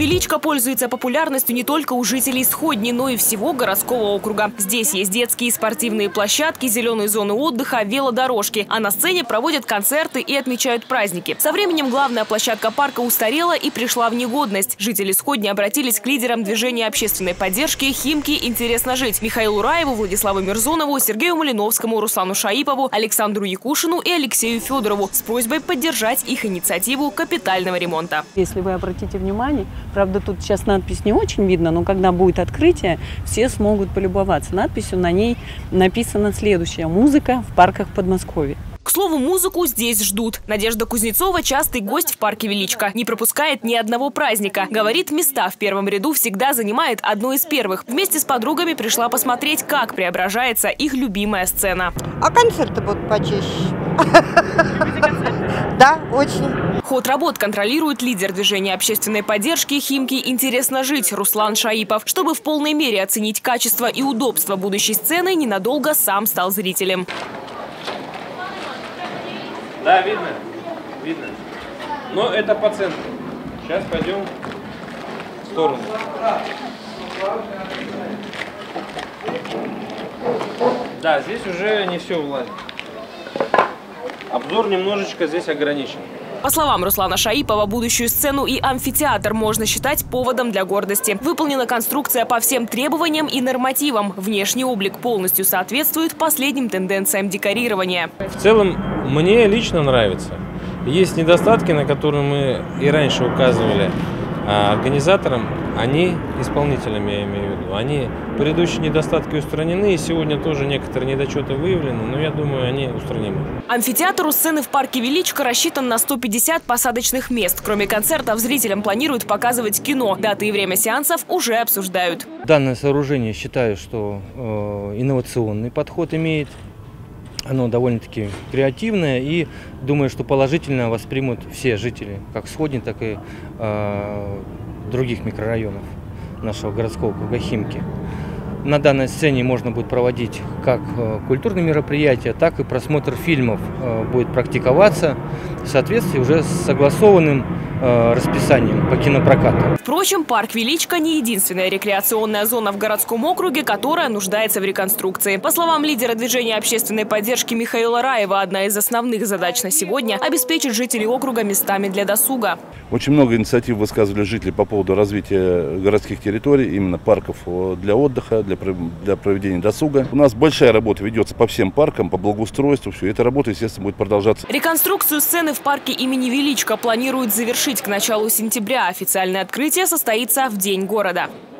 Величко пользуется популярностью не только у жителей Сходни, но и всего городского округа. Здесь есть детские и спортивные площадки, зеленые зоны отдыха, велодорожки. А на сцене проводят концерты и отмечают праздники. Со временем главная площадка парка устарела и пришла в негодность. Жители Сходни обратились к лидерам движения общественной поддержки «Химки. Интересно жить» Михаилу Раеву, Владиславу Мирзонову, Сергею Малиновскому, Руслану Шаипову, Александру Якушину и Алексею Федорову с просьбой поддержать их инициативу капитального ремонта. Если вы обратите внимание, правда, тут сейчас надпись не очень видно, но когда будет открытие, все смогут полюбоваться надписью. На ней написано следующее: «Музыка в парках Подмосковья». К слову, музыку здесь ждут. Надежда Кузнецова – частый гость в парке Величко. Не пропускает ни одного праздника. Говорит, места в первом ряду всегда занимает одно из первых. Вместе с подругами пришла посмотреть, как преображается их любимая сцена. А концерты будут почаще. Любите концерты? Да, очень. Ход работ контролирует лидер движения общественной поддержки «Химки. Интересно жить» Руслан Шаипов. Чтобы в полной мере оценить качество и удобство будущей сцены, ненадолго сам стал зрителем. Да, видно? Видно. Но это по центру. Сейчас пойдем в сторону. Да, здесь уже не все влазит. Обзор немножечко здесь ограничен. По словам Руслана Шаипова, будущую сцену и амфитеатр можно считать поводом для гордости. Выполнена конструкция по всем требованиям и нормативам. Внешний облик полностью соответствует последним тенденциям декорирования. В целом, мне лично нравится. Есть недостатки, на которые мы и раньше указывали организаторам, они, исполнителям я имею в виду, они предыдущие недостатки устранены, и сегодня тоже некоторые недочеты выявлены, но я думаю, они устранимы. Амфитеатр у сцены в парке Величко рассчитан на 150 посадочных мест. Кроме концертов, зрителям планируют показывать кино. Даты и время сеансов уже обсуждают. Данное сооружение, считаю, что инновационный подход имеет. Оно довольно-таки креативное, и думаю, что положительно воспримут все жители, как Сходни, так и других микрорайонов нашего городского округа Химки. На данной сцене можно будет проводить как культурные мероприятия, так и просмотр фильмов будет практиковаться в соответствии уже с согласованным расписанием по кинопрокату. Впрочем, парк Величко не единственная рекреационная зона в городском округе, которая нуждается в реконструкции. По словам лидера движения общественной поддержки Михаила Раева, одна из основных задач на сегодня – обеспечить жителей округа местами для досуга. Очень много инициатив высказывали жители по поводу развития городских территорий, именно парков для отдыха, для проведения досуга. У нас большая работа ведется по всем паркам, по благоустройству. Все. Эта работа, естественно, будет продолжаться. Реконструкцию сцены в парке имени Величко планируют завершить к началу сентября. Официальное открытие состоится в День города.